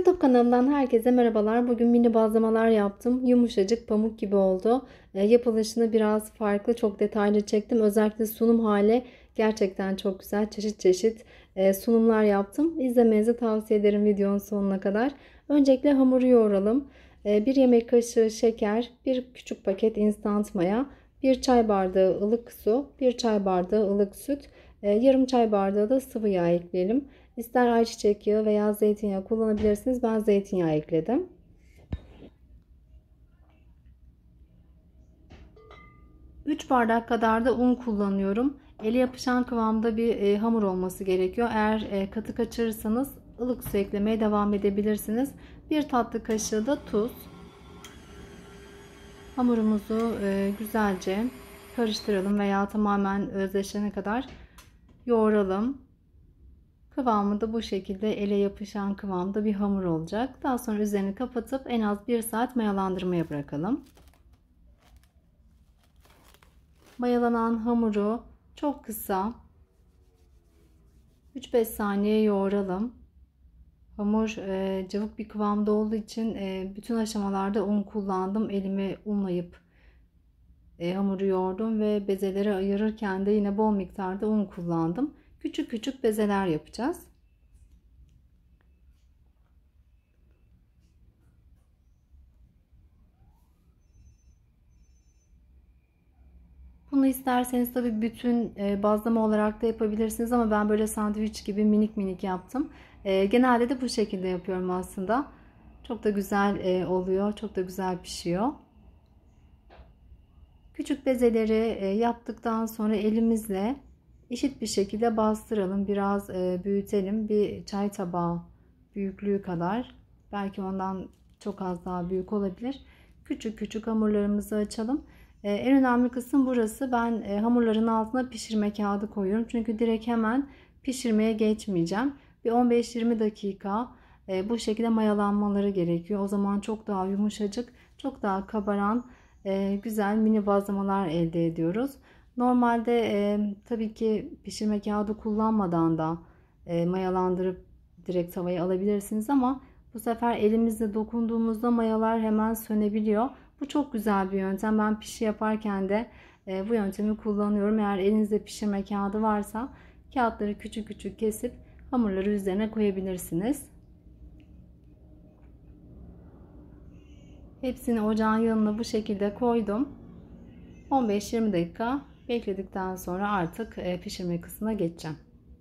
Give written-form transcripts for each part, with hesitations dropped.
YouTube kanalımdan herkese merhabalar. Bugün mini bazlamalar yaptım. Yumuşacık pamuk gibi oldu. Yapılışını biraz farklı, çok detaylı çektim. Özellikle sunum hali gerçekten çok güzel. Çeşit çeşit sunumlar yaptım. İzlemenizi tavsiye ederim videonun sonuna kadar. Öncelikle hamuru yoğuralım. 1 yemek kaşığı şeker, 1 küçük paket instant maya, 1 çay bardağı ılık su, 1 çay bardağı ılık süt, yarım çay bardağı da sıvı yağ ekleyelim. İster ayçiçek yağı veya zeytinyağı kullanabilirsiniz. Ben zeytinyağı ekledim. Üç bardak kadar da un kullanıyorum. Eli yapışan kıvamda bir hamur olması gerekiyor. Eğer katı kaçırırsanız ılık su eklemeye devam edebilirsiniz. Bir tatlı kaşığı da tuz. Hamurumuzu güzelce karıştıralım veya tamamen özleşene kadar yoğuralım. Kıvamı da bu şekilde ele yapışan kıvamda bir hamur olacak. Daha sonra üzerini kapatıp en az 1 saat mayalandırmaya bırakalım. Mayalanan hamuru çok kısa 3-5 saniye yoğuralım. Hamur cıvık bir kıvamda olduğu için bütün aşamalarda un kullandım. Elimi unlayıp hamuru yoğurdum ve bezeleri ayırırken de yine bol miktarda un kullandım. Küçük küçük bezeler yapacağız. Bunu isterseniz tabii bütün bazlama olarak da yapabilirsiniz ama ben böyle sandviç gibi minik minik yaptım. Genelde de bu şekilde yapıyorum aslında. Çok da güzel oluyor. Çok da güzel pişiyor. Küçük bezeleri yaptıktan sonra elimizle eşit bir şekilde bastıralım. Biraz büyütelim. Bir çay tabağı büyüklüğü kadar. Belki ondan çok az daha büyük olabilir. Küçük küçük hamurlarımızı açalım. En önemli kısım burası. Ben hamurların altına pişirme kağıdı koyuyorum. Çünkü direkt hemen pişirmeye geçmeyeceğim. Bir 15-20 dakika bu şekilde mayalanmaları gerekiyor. O zaman çok daha yumuşacık, çok daha kabaran güzel mini bazlamalar elde ediyoruz. Normalde tabii ki pişirme kağıdı kullanmadan da mayalandırıp direkt tavaya alabilirsiniz ama bu sefer elimizle dokunduğumuzda mayalar hemen sönebiliyor. Bu çok güzel bir yöntem. Ben pişi yaparken de bu yöntemi kullanıyorum. Eğer elinizde pişirme kağıdı varsa kağıtları küçük küçük kesip hamurları üzerine koyabilirsiniz. Hepsini ocağın yanına bu şekilde koydum. 15-20 dakika bekledikten sonra artık pişirme kısmına geçeceğim.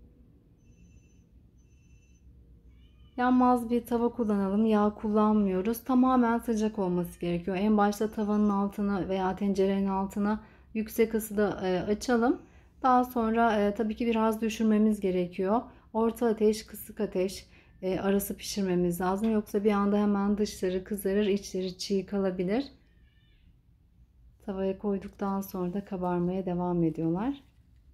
Yanmaz bir tava kullanalım. Yağ kullanmıyoruz. Tamamen sıcak olması gerekiyor. En başta tavanın altını veya tencerenin altını yüksek ısıda açalım. Daha sonra tabii ki biraz düşürmemiz gerekiyor. Orta ateş, kısık ateş arası pişirmemiz lazım. Yoksa bir anda hemen dışları kızarır, içleri çiğ kalabilir. Tavaya koyduktan sonra da kabarmaya devam ediyorlar.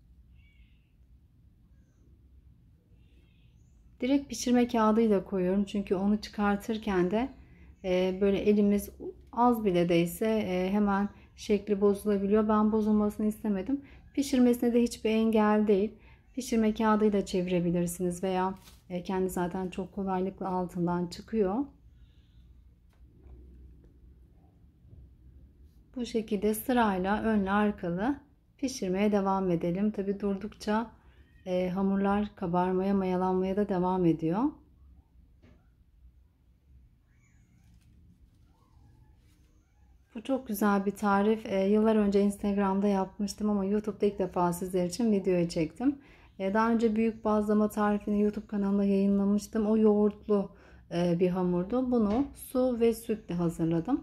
Direkt pişirme kağıdıyla koyuyorum. Çünkü onu çıkartırken de böyle elimiz az bile değse hemen şekli bozulabiliyor. Ben bozulmasını istemedim. Pişirmesine de hiçbir engel değil. Pişirme kağıdıyla çevirebilirsiniz veya kendi zaten çok kolaylıkla altından çıkıyor. Bu şekilde sırayla önlü arkalı pişirmeye devam edelim. Tabi durdukça hamurlar kabarmaya, mayalanmaya da devam ediyor. Bu çok güzel bir tarif. Yıllar önce Instagram'da yapmıştım ama YouTube'da ilk defa sizler için videoyu çektim. Daha önce büyük bazlama tarifini YouTube kanalımda yayınlamıştım. O yoğurtlu bir hamurdu. Bunu su ve sütle hazırladım.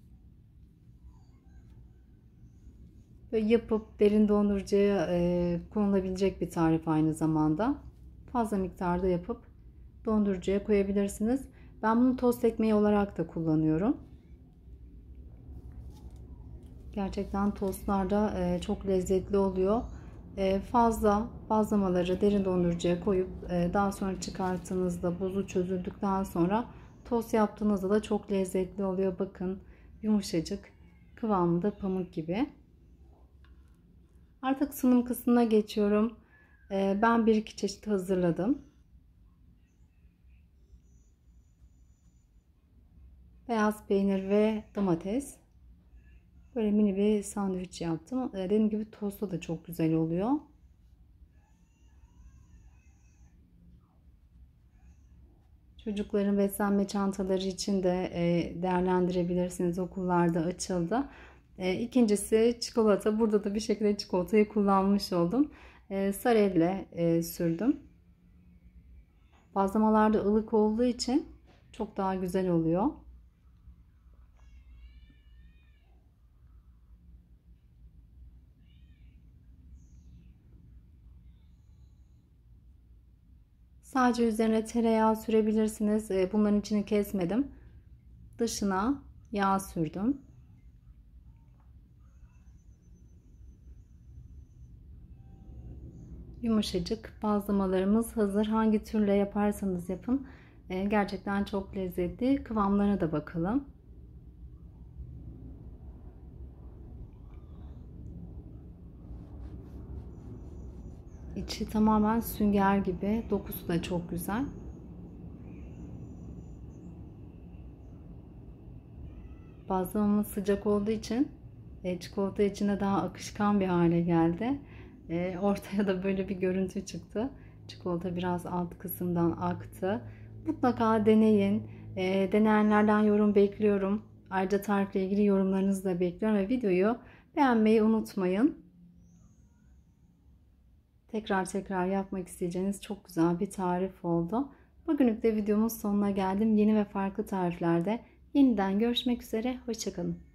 Böyle yapıp derin dondurucuya konulabilecek bir tarif aynı zamanda. Fazla miktarda yapıp dondurucuya koyabilirsiniz. Ben bunu tost ekmeği olarak da kullanıyorum. Gerçekten tostlarda çok lezzetli oluyor. Fazla bazlamaları derin dondurucuya koyup daha sonra çıkarttığınızda buzu çözüldükten sonra tost yaptığınızda da çok lezzetli oluyor. Bakın yumuşacık, kıvamında pamuk gibi. Artık sunum kısmına geçiyorum. Ben bir iki çeşit hazırladım. beyaz peynir ve domates. Böyle mini bir sandviç yaptım. Dediğim gibi tostu da çok güzel oluyor. Çocukların beslenme çantaları için de değerlendirebilirsiniz. Okullarda açıldı. İkincisi çikolata. Burada da bir şekilde çikolatayı kullanmış oldum. Sarelle sürdüm. Bazlamalar da ılık olduğu için çok daha güzel oluyor. Sadece üzerine tereyağı sürebilirsiniz. Bunların içini kesmedim. Dışına yağ sürdüm. Yumuşacık bazlamalarımız hazır. Hangi türle yaparsanız yapın. Gerçekten çok lezzetli. Kıvamlarına da bakalım. İçi tamamen sünger gibi. Dokusu da çok güzel. Bazlamamız sıcak olduğu için çikolata içinde daha akışkan bir hale geldi. Ortaya da böyle bir görüntü çıktı. Çikolata biraz alt kısımdan aktı. Mutlaka deneyin. Deneyenlerden yorum bekliyorum. Ayrıca tarifle ilgili yorumlarınızı da bekliyorum ve videoyu beğenmeyi unutmayın. Tekrar yapmak isteyeceğiniz çok güzel bir tarif oldu. Bugünlük de videomuz sonuna geldim. Yeni ve farklı tariflerde yeniden görüşmek üzere. Hoşça kalın.